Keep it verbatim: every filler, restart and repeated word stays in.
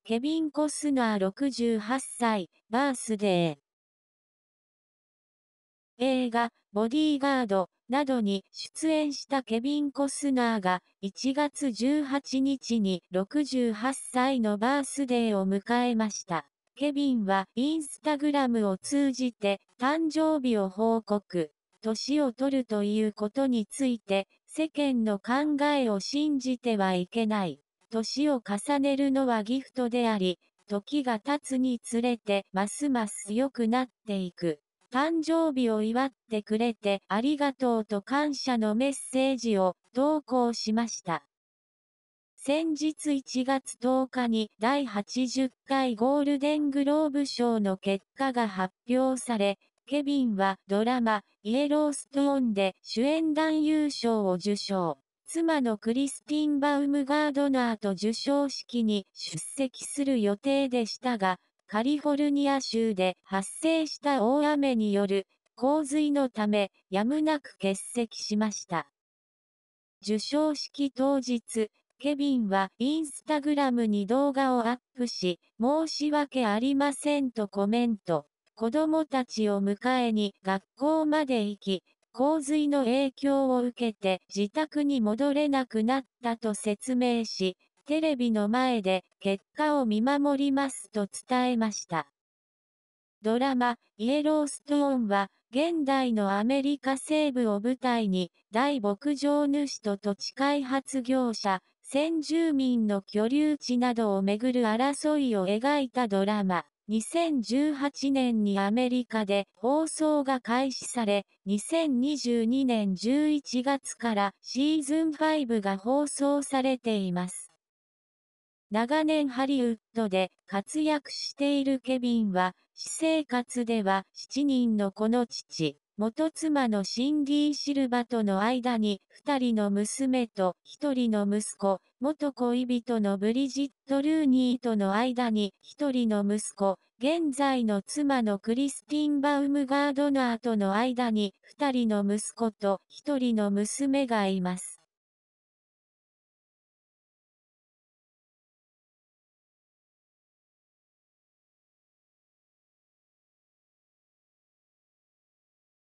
ケビン・コスナーろくじゅうはっさい、バースデー。映画、ボディーガードなどに出演したケビン・コスナーがいちがつじゅうはちにちにろくじゅうはっさいのバースデーを迎えました。ケビンはインスタグラムを通じて誕生日を報告。年を取るということについて世間の考えを信じてはいけない。年を重ねるのはギフトであり、時が経つにつれてますます良くなっていく。誕生日を祝ってくれてありがとうと感謝のメッセージを投稿しました。先日いちがつとおかにだいはちじゅっかいゴールデングローブ賞の結果が発表され、ケビンはドラマイエローストーンで主演男優賞を受賞。妻のクリスティン・バウムガードナーと授賞式に出席する予定でしたが、カリフォルニア州で発生した大雨による洪水のためやむなく欠席しました。授賞式当日、ケビンはインスタグラムに動画をアップし、申し訳ありませんとコメント。子供たちを迎えに学校まで行き、洪水の影響を受けて自宅に戻れなくなったと説明し、テレビの前で結果を見守りますと伝えました。ドラマ、イエローストーンは、現代のアメリカ西部を舞台に、大牧場主と土地開発業者、先住民の居留地などをめぐる争いを描いたドラマ。にせんじゅうはちねんにアメリカで放送が開始され、にせんにじゅうにねんじゅういちがつからシーズンファイブが放送されています。長年ハリウッドで活躍しているケビンは、私生活ではしちにんの子の父、元妻のシンディ・シルバとの間にふたりの娘とひとりの息子、元恋人のブリジット・ルーニーとの間にひとりの息子、現在の妻のクリスティン・バウムガードナーとの間にふたりの息子とひとりの娘がいます。